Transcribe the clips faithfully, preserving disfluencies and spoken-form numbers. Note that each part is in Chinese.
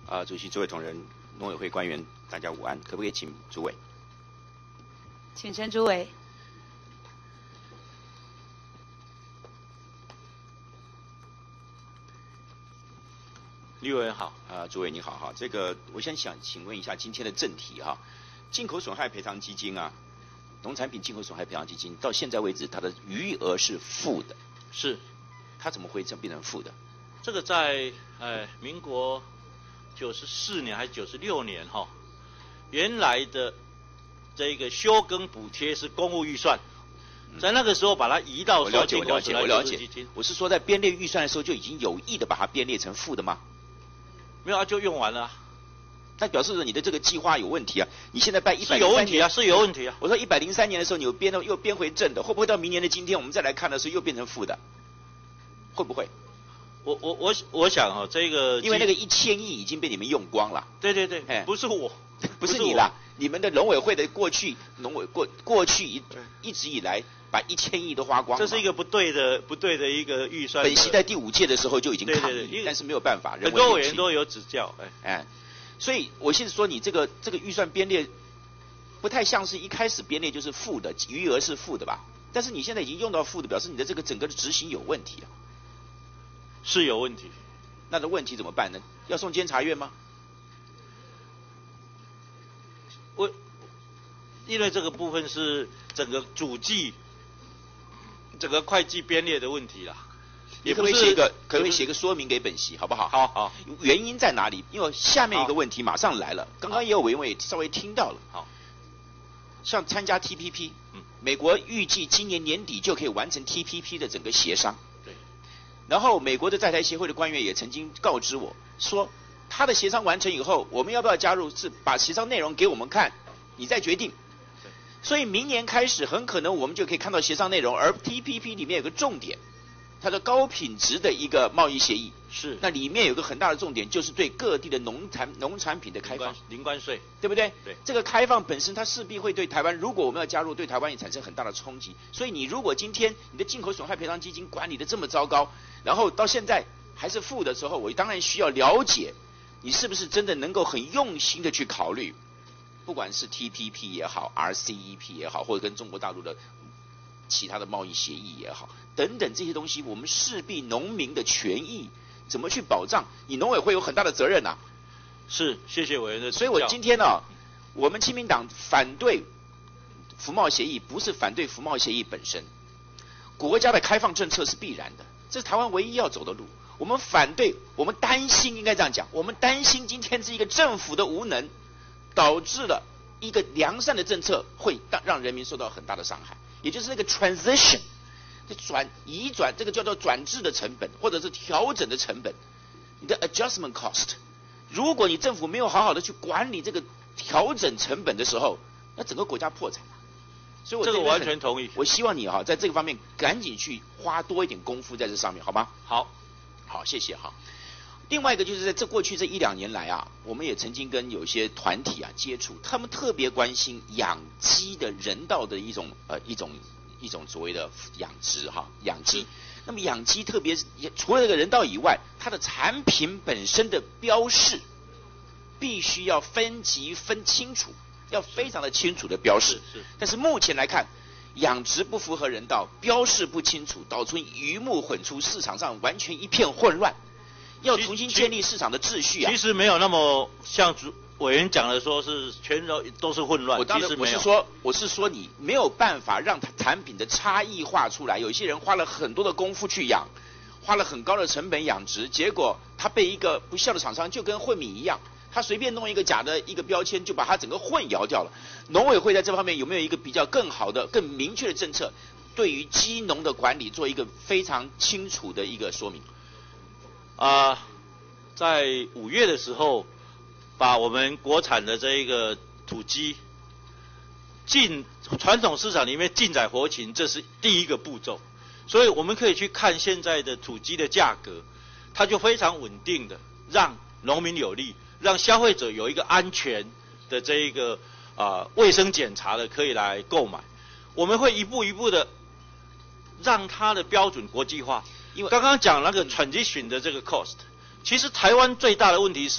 啊、呃，主席、诸位同仁、农委会官员，大家午安，可不可以请主委？ 请陈主委。 立委好，啊、呃，诸位你好哈。这个我先想请问一下今天的正题哈，进口损害赔偿基金啊，农产品进口损害赔偿基金到现在为止，它的余额是负的， 是， 它怎么会这变成负的？ 这个在呃民国九十四年还是九十六年哈，原来的这个休耕补贴是公务预算，在那个时候把它移到我了解，我了解，我了解基金。 我是说在编列预算的时候就已经有意的把它编列成负的吗？ 没有啊，就用完了、啊。 那表示着你的这个计划有问题啊！你现在办一百是有问题啊，是有问题啊。 我说一百零三年的时候你又编到又编回正的，会不会到明年的今天我们再来看的时候又变成负的？会不会？ 我我我我想哈、哦，这个因为那个一千亿已经被你们用光了。 对对对，不是我， 不是你啦，你们的农委会的过去农委过过去一一直以来把一千亿都花光了。 这是一个不对的不对的一个预算。 本席在第五届的时候就已经抗议， 对对对， 但是没有办法， 很多委员都有指教，哎哎，所以我现在说你这个这个预算编列不太像是一开始编列就是负的，余额是负的吧？但是你现在已经用到负的，表示你的这个整个的执行有问题啊。 是有问题， 那的问题怎么办呢？要送监察院吗？ 我因为这个部分是整个主计、整个会计编列的问题啦。 你可不可以写一个，可不可以写个说明给本席，好不好？ 好好。 原因在哪里？因为下面一个问题马上来了，刚刚也有委员也稍微听到了。 好， 像参加 T P P， 嗯， 美国预计今年年底就可以完成 T P P 的整个协商。 对。 然后美国的在台协会的官员也曾经告知我说，他的协商完成以后，我们要不要加入？是把协商内容给我们看，你再决定。所以明年开始，很可能我们就可以看到协商内容，而 T P P 里面有个重点。它的高品质的一个贸易协议是， 那里面有个很大的重点，就是对各地的农产农产品的开放， 零关税， 对不对？ 对， 这个开放本身它势必会对台湾，如果我们要加入，对台湾也产生很大的冲击。所以你如果今天你的进口损害赔偿基金管理的这么糟糕，然后到现在还是负的时候，我当然需要了解你是不是真的能够很用心的去考虑，不管是 T P P 也好 ，R C E P 也好，或者跟中国大陆的其他的贸易协议也好，等等这些东西，我们势必农民的权益怎么去保障？你农委会有很大的责任呐、啊。 是，谢谢委员的指教。 所以我今天呢、啊，我们亲民党反对服贸协议，不是反对服贸协议本身，国家的开放政策是必然的，这是台湾唯一要走的路。我们反对，我们担心，应该这样讲，我们担心今天是一个政府的无能，导致了一个良善的政策会让人民受到很大的伤害。也就是那个 transition， 转移转，这个叫做转制的成本，或者是调整的成本，你的 adjustment cost。如果你政府没有好好的去管理这个调整成本的时候，那整个国家破产。所以我这个完全同意。 我希望你哈、啊、在这个方面赶紧去花多一点功夫在这上面，好吗？ 好， 好，谢谢哈。另外一个就是在这过去这一两年来啊，我们也曾经跟有些团体啊接触，他们特别关心养鸡的人道的一种呃一种一种所谓的养殖哈养鸡。那么养鸡特别除了这个人道以外，它的产品本身的标示必须要分级分清楚，要非常的清楚的标示。 是是。 但是目前来看，养殖不符合人道，标示不清楚，导致鱼目混出，市场上完全一片混乱。要重新建立市场的秩序啊！ 其实没有那么像主委员讲的，说是全都都是混乱。 我当然我是说，我是说你没有办法让产品的差异化出来。有些人花了很多的功夫去养，花了很高的成本养殖，结果他被一个不孝的厂商就跟混米一样，他随便弄一个假的一个标签，就把他整个混淆掉了。农委会在这方面有没有一个比较更好的、更明确的政策，对于鸡农的管理做一个非常清楚的一个说明？ 啊、呃，在五月的时候，把我们国产的这一个土鸡进传统市场里面进载活禽，这是第一个步骤。所以我们可以去看现在的土鸡的价格，它就非常稳定的，让农民有利，让消费者有一个安全的这一个啊卫生检查的可以来购买。我们会一步一步的让它的标准国际化。因为刚刚讲那个 transition 的这个 cost， 其实台湾最大的问题是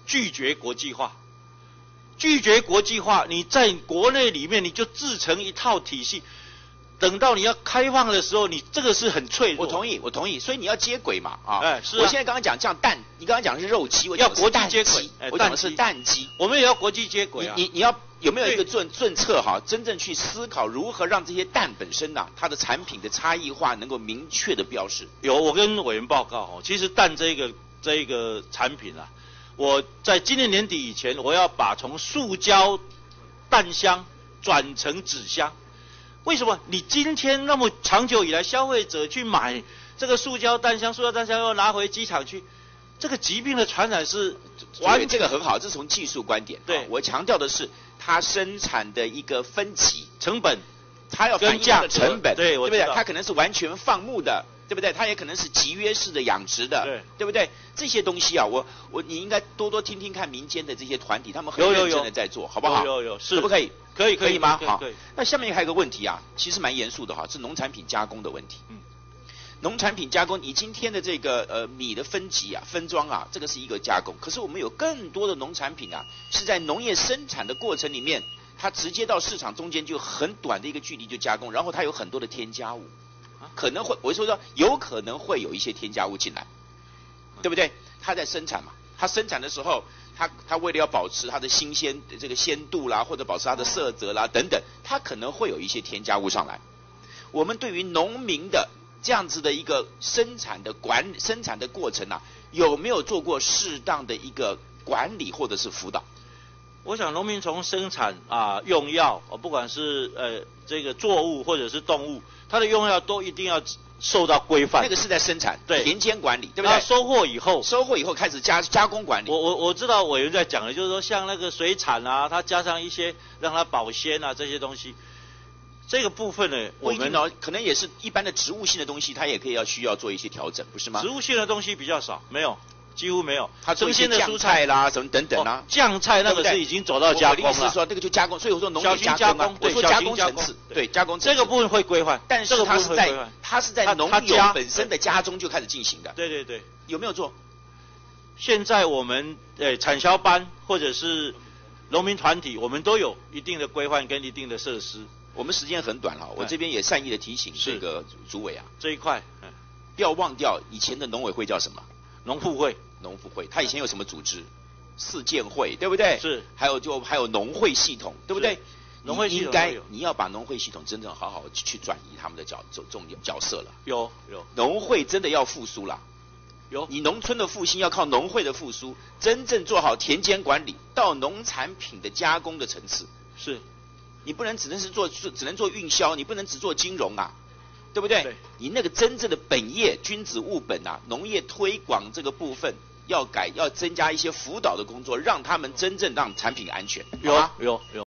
拒绝国际化。拒绝国际化，你在国内里面你就自成一套体系，等到你要开放的时候，你这个是很脆弱。 我同意，我同意，所以你要接轨嘛，啊， 哎，是啊。 我现在刚刚讲像蛋，你刚刚讲的是肉鸡，我讲的是要国际接轨， 哎，我讲的是蛋鸡， 我们也要国际接轨啊。 你你你要有没有一个政政策哈，真正去思考如何让这些蛋本身呐、啊，它的产品的差异化能够明确的标示？ 有，我跟委员报告哦，其实蛋这个这个产品啊。我在今年年底以前，我要把从塑胶蛋箱转成纸箱。为什么？你今天那么长久以来，消费者去买这个塑胶蛋箱，塑胶蛋箱要拿回机场去，这个疾病的传染是完全这个很好，这是从技术观点。 对， 我强调的是它生产的一个分级成本， 它要反映它的成本， 对， 对不对？它可能是完全放牧的。对不对？它也可能是集约式的养殖的， 对， 对不对？这些东西啊，我我你应该多多听听看民间的这些团体，他们很认真的在做，好不好？ 有有有，是可不可以？ 可以可以吗？好， 可以。 那下面还有一个问题啊，其实蛮严肃的哈，是农产品加工的问题。 嗯， 农产品加工，你今天的这个呃米的分级啊、分装啊，这个是一个加工。可是我们有更多的农产品啊，是在农业生产的过程里面，它直接到市场中间就很短的一个距离就加工，然后它有很多的添加物。可能会，我说说，有可能会有一些添加物进来，对不对？它在生产嘛，它生产的时候，它它为了要保持它的新鲜这个鲜度啦，或者保持它的色泽啦等等，它可能会有一些添加物上来。我们对于农民的这样子的一个生产的管生产的过程啊，有没有做过适当的一个管理或者是辅导？ 我想农民从生产啊用药，不管是呃这个作物或者是动物，它的用药都一定要受到规范。 那个是在生产， 对， 田间管理，对不对？ 收获以后， 收获以后开始加加工管理。 我我我知道委员在讲的，就是说像那个水产啊，它加上一些让它保鲜啊这些东西，这个部分呢，我们哦，可能也是一般的植物性的东西，它也可以要需要做一些调整，不是吗？ 植物性的东西比较少，没有。几乎没有， 它生鲜的蔬菜啦，什么等等啊， 酱菜那个是已经走到加工了。 我的意思是说，那个就加工，所以我说农业加工啊，我说加工层次，对加工层次， 这个部分会规范， 但是它是在它是在农友本身的家中就开始进行的。 对对对， 有没有做？ 现在我们呃产销班或者是农民团体，我们都有一定的规范跟一定的设施。 我们时间很短了，我这边也善意的提醒这个主委啊， 这一块， 不要忘掉以前的农委会叫什么？ 农复会。 农复会，它以前有什么组织？四建会，对不对？ 是。 还有就还有农会系统，对不对？ 农会系统应该你要把农会系统真正好好去转移他们的角重重角色了。 有有。 农会真的要复苏了。 有。 你农村的复兴要靠农会的复苏，真正做好田间管理，到农产品的加工的层次。 是。 你不能只能是做只能做运销，你不能只做金融啊。对不对？ 对， 你那个真正的本业，君子务本啊，农业推广这个部分要改，要增加一些辅导的工作，让他们真正让产品安全。 有啊，有有。